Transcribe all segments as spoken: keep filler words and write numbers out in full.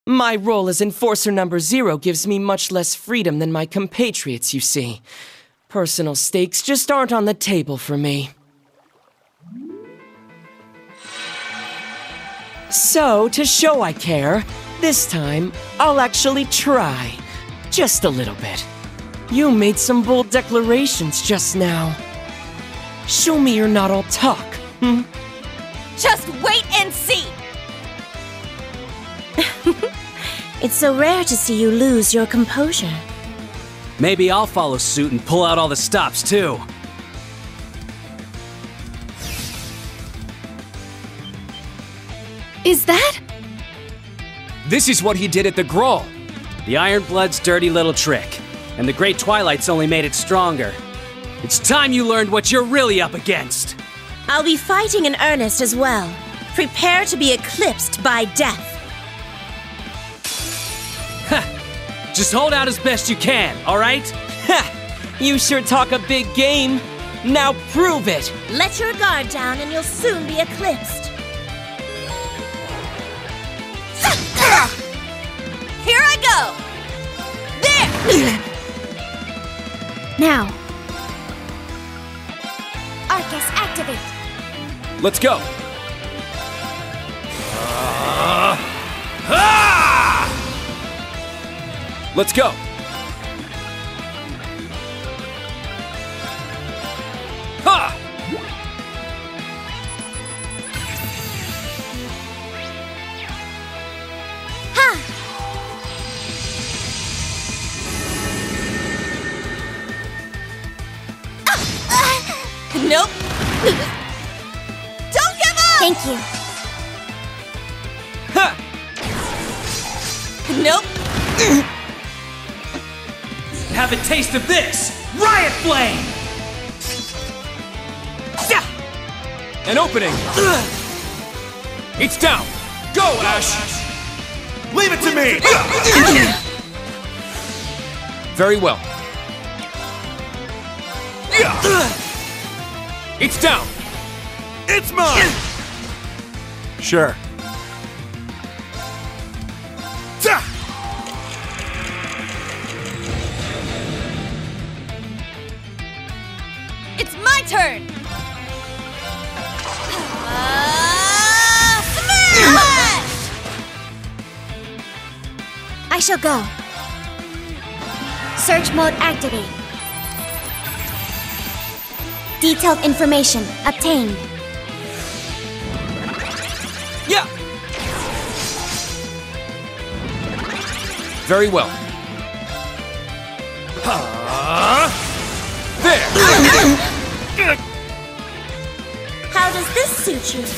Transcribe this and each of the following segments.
My role as Enforcer Number Zero gives me much less freedom than my compatriots, you see. Personal stakes just aren't on the table for me. So, to show I care, this time, I'll actually try. Just a little bit. You made some bold declarations just now. Show me you're not all talk, hmm? Just wait and see! It's so rare to see you lose your composure. Maybe I'll follow suit and pull out all the stops, too. Is that? This is what he did at the Groll. The Ironblood's dirty little trick. And the Great Twilight's only made it stronger. It's time you learned what you're really up against. I'll be fighting in earnest as well. Prepare to be eclipsed by death. Ha! Just hold out as best you can, alright? Ha! You sure talk a big game. Now prove it! Let your guard down and you'll soon be eclipsed. Here I go! There! Now. Arcus, activate. Let's go! Uh, ah! Let's go! Ha! Ha! Nope! Don't give up! Thank you. Ha! Nope! Have a taste of this! Riot Flame! An opening! It's down! Go, Ash! Leave it to me! Very well. It's down! It's mine! Sure. It's my turn! Uh, smash! I shall go. Search mode activate. Detailed information obtained. Yeah! Very well. Uh, there! How does this suit you?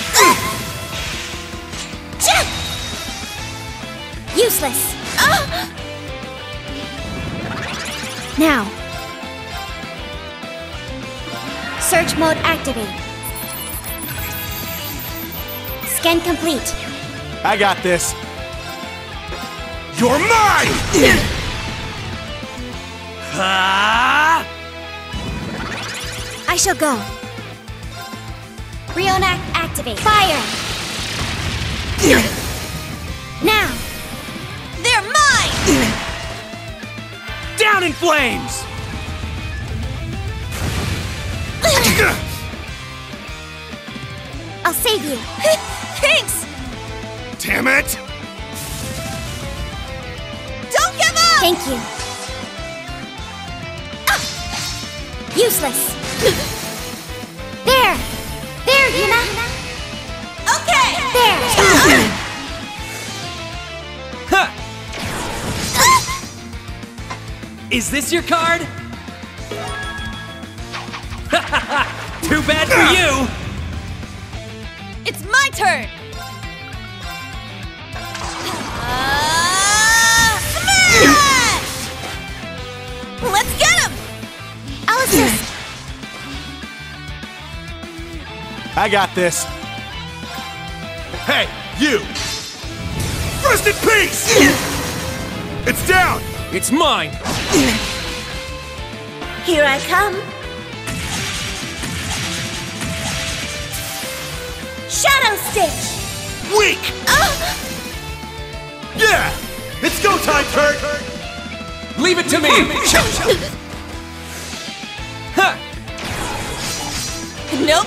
Useless. Now. Search mode activate. Scan complete. I got this. You're mine! Ah! I shall go. Rionac activate. Fire! Now! They're mine! Down in flames! I'll save you. Thanks! Damn it! Don't give up! Thank you. Useless. There! There, Yuna! Okay! There! Ha! Is this your card? Too bad for you! It's my turn! Uh, smash! Let's get him! I'll assist. I got this. Hey, you! Rest in peace! It's down! It's mine! Here I come. Shadow Stitch! Weak! Yeah! It's go time, Kurt! Leave it to me! Ha! Nope.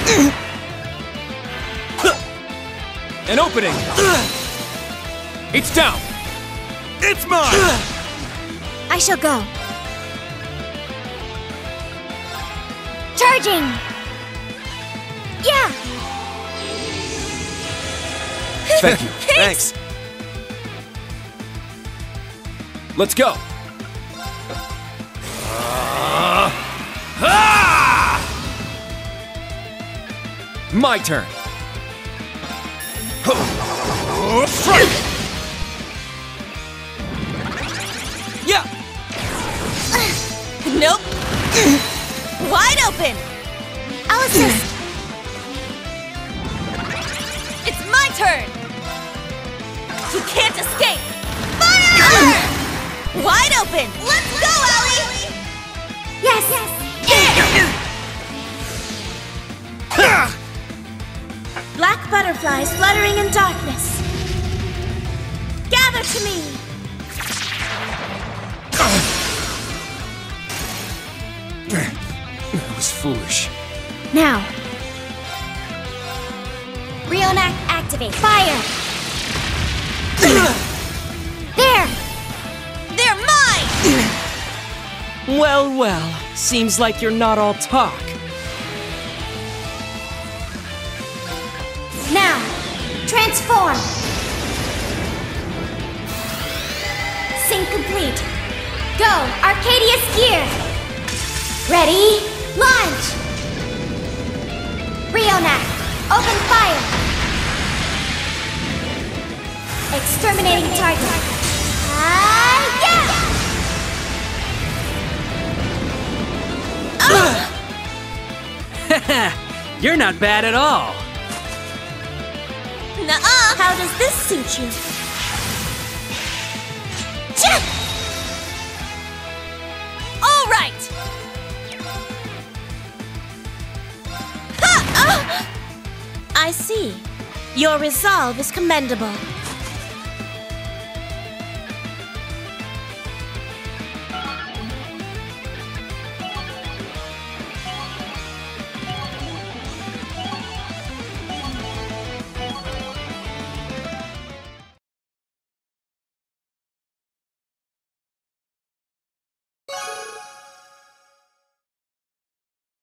An opening! It's down! It's mine! I shall go. Charging! Yeah! Thank you. Thanks. Let's go! My turn! Strike! Yeah! Nope. Wide open! I'll assist. It's my turn! You can't escape! Fire! Wide open! Let's go, Allie! Yes! Yes! Black butterflies fluttering in darkness. Gather to me! That was foolish. Now. Rionac activate. Fire! There! They're mine! Well, well, seems like you're not all talk. Now, transform! Sync complete. Go, Arcadius Gear! Ready, launch! Rionac, open fire! Exterminating target. Ah, yeah! You're not bad at all. Nuh-uh! How does this suit you? Chip! All right! Ha! I see. Your resolve is commendable.